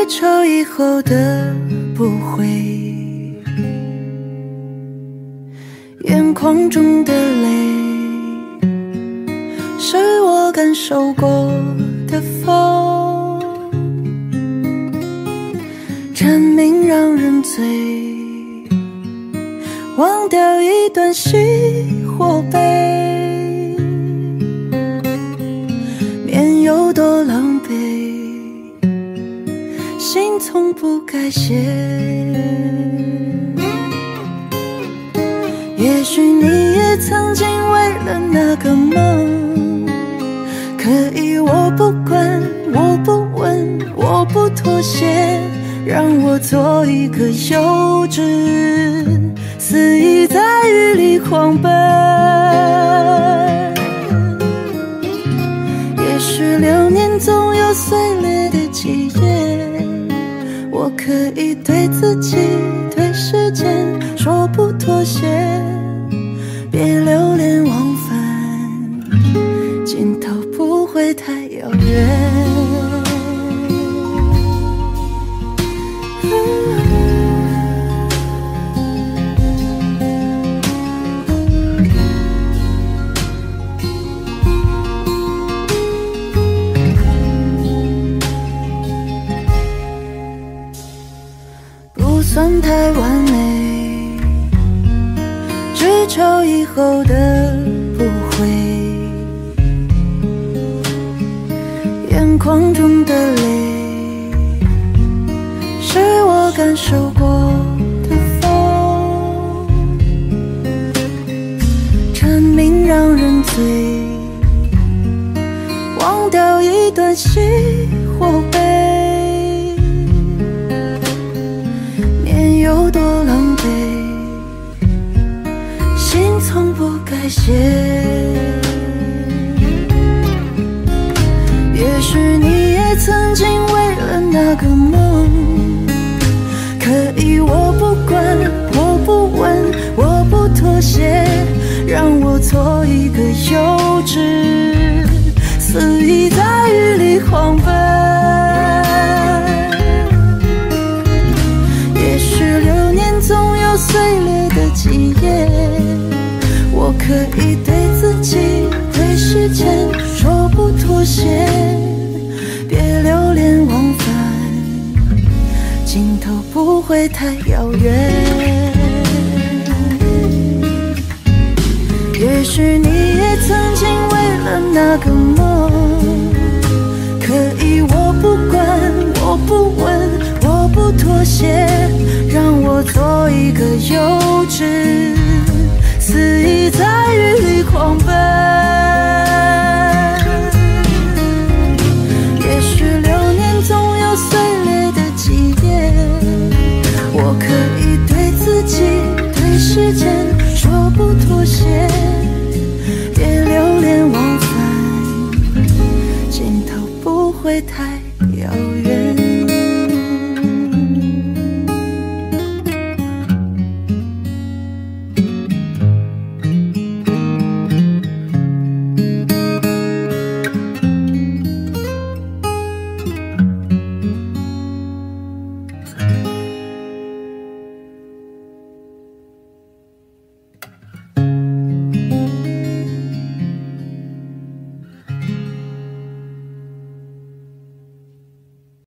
求以后的不悔，眼眶中的泪是我感受过的风，蝉鸣让人醉，忘掉一段喜或悲，面有多狼狈，心从不改写。也许你也曾经为了那个梦，可以我不管，我不问，我不妥协，让我做一个幼稚肆意在雨里狂奔。也许流年总有碎裂的记忆，我可以对自己对时间说不妥协，别流连忘返，尽头不会太遥远。不算太完美，只求以后的不悔，眼眶中的泪是我感受过的风，蝉鸣让人醉，忘掉一段喜或悲，面有多狼狈，心从不改写。也许你也曾经为了那个梦，可以我不管，我不问，我不妥协，让我做一个幼稚肆意在雨里狂奔。也许流年总有碎裂的记忆，我可以对自己对时间说不妥协，别流连忘返，尽头不会太遥远。也许你也曾经为了那个梦，可以我不管，我不问，我不妥协，让我做一个幼稚肆意在雨里狂奔。也许流年总有碎裂的记忆，我可以对自己对时间说不妥协，别流连忘返，尽头不会太遥远。